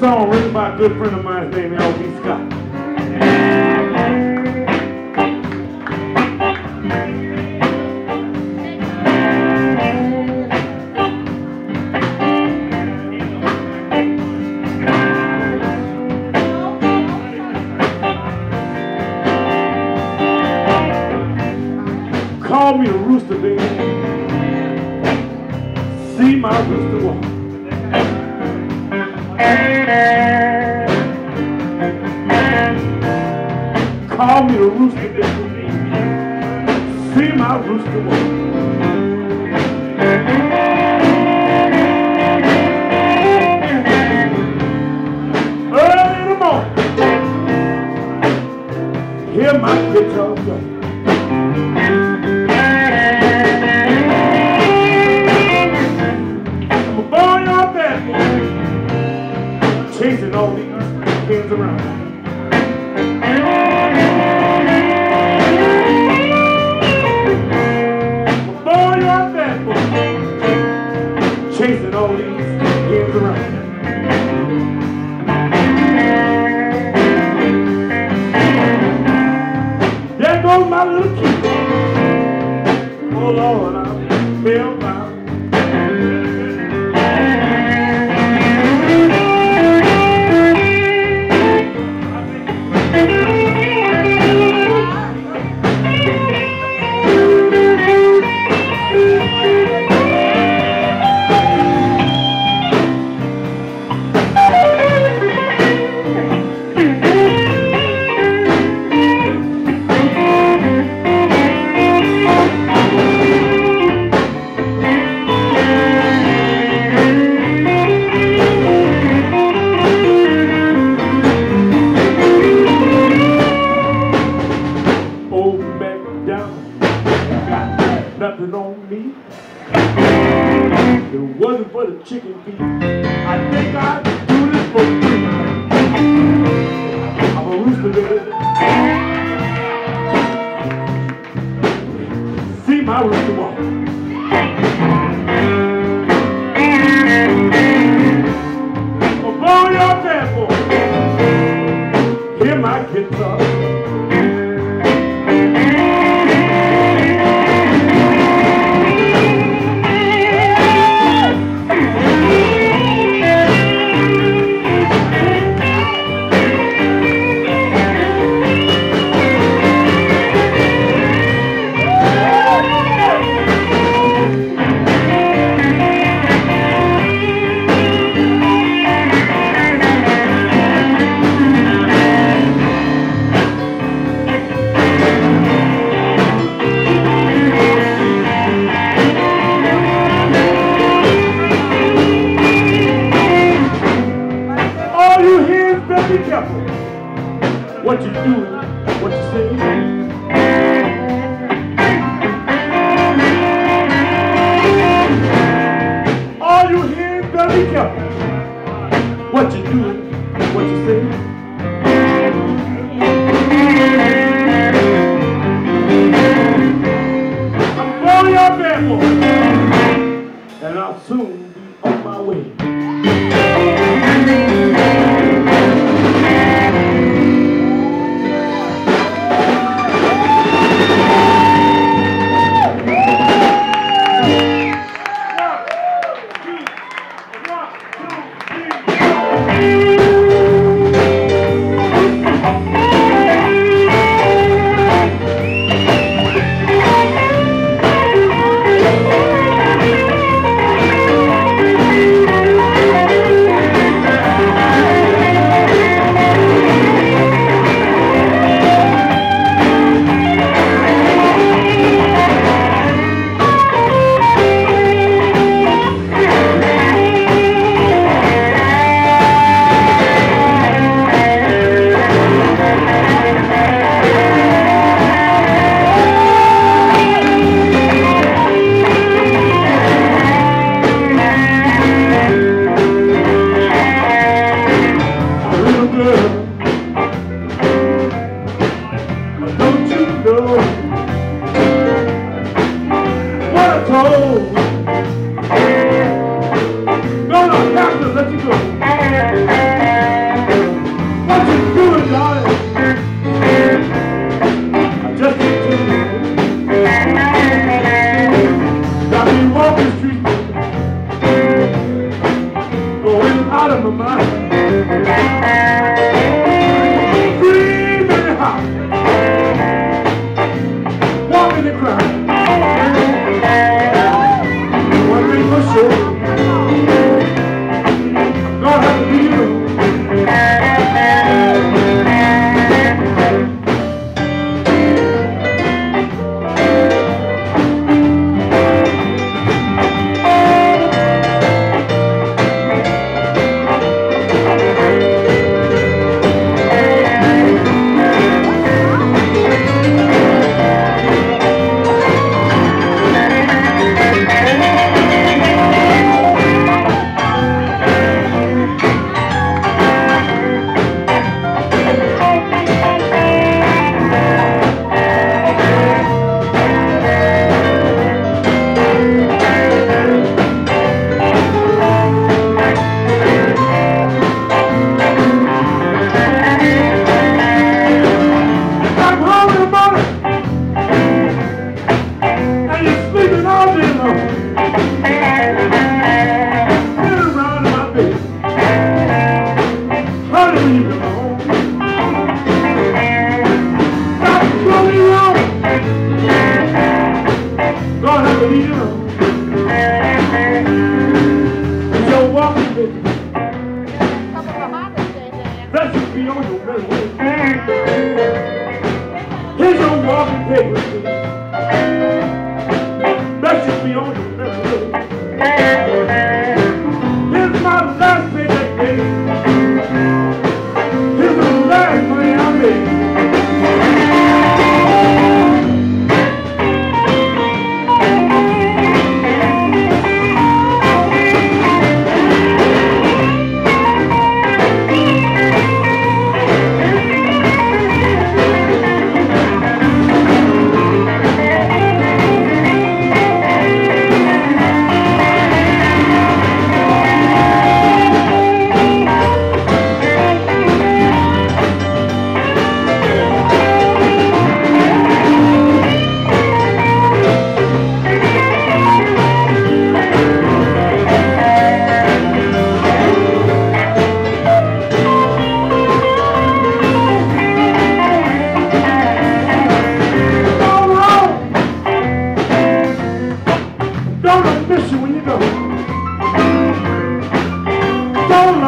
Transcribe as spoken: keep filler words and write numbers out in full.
song written by a good friend of mine named L B Scott. Call me a rooster, baby. See my rooster walk. Call me a rooster, baby. See my rooster walk. Early in the morning, hear my guitar go. Chasing all these kids around. Boy, you're bad boy. Chasing all these kids around. There goes my little kid. Oh Lord, I'm hellbound. Nothing on me. If it wasn't for the chicken feet, I think I'd do this for free. I'm a rooster, baby. See my rooster walk. Oh boy, you're bad boy. Hear my guitar. Be careful what you do, what you say. All you hear is better be careful what you do, what you say. I'm for your bad boy, and I'll soon be on my way. Gonna have to let you go. my mind. Breathe in the house. Walk in the crowd. One thing for sure, I'm gonna have to be alone. Here's your walking paper. Blessings be on your memory. Here's my last paycheck, baby. Here's the last money I made. Don't